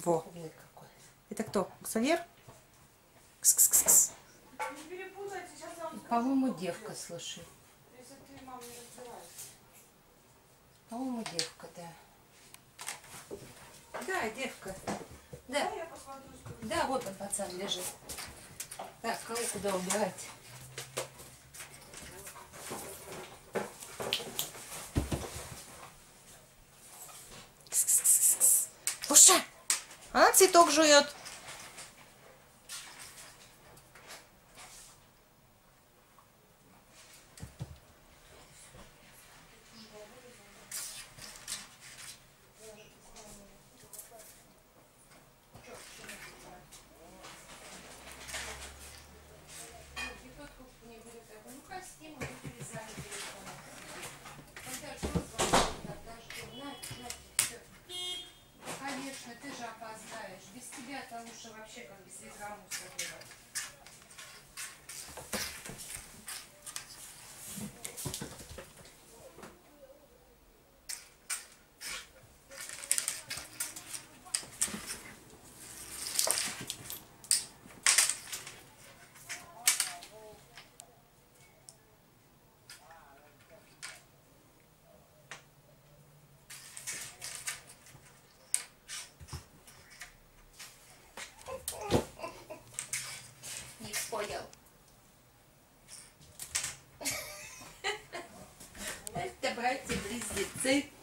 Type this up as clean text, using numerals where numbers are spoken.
Во. Это кто? Ксавьер? Кс-кс-кс-кс. Не перепутайте, сейчас я вам скажу. По-моему, девка, слушай. Если ты, мам, не разбираешься. По-моему, девка, да. Да, девка. Да, Да. я посмотрю, скажу. Да, вот он, пацан, лежит. Так, кого куда убирать? Кс-кс-кс-кс. Слушай, она цветок жует. Конечно, ты же опоздаешь. Без тебя-то лучше вообще как без визгомуса было. Не понял. Это братья-близнецы.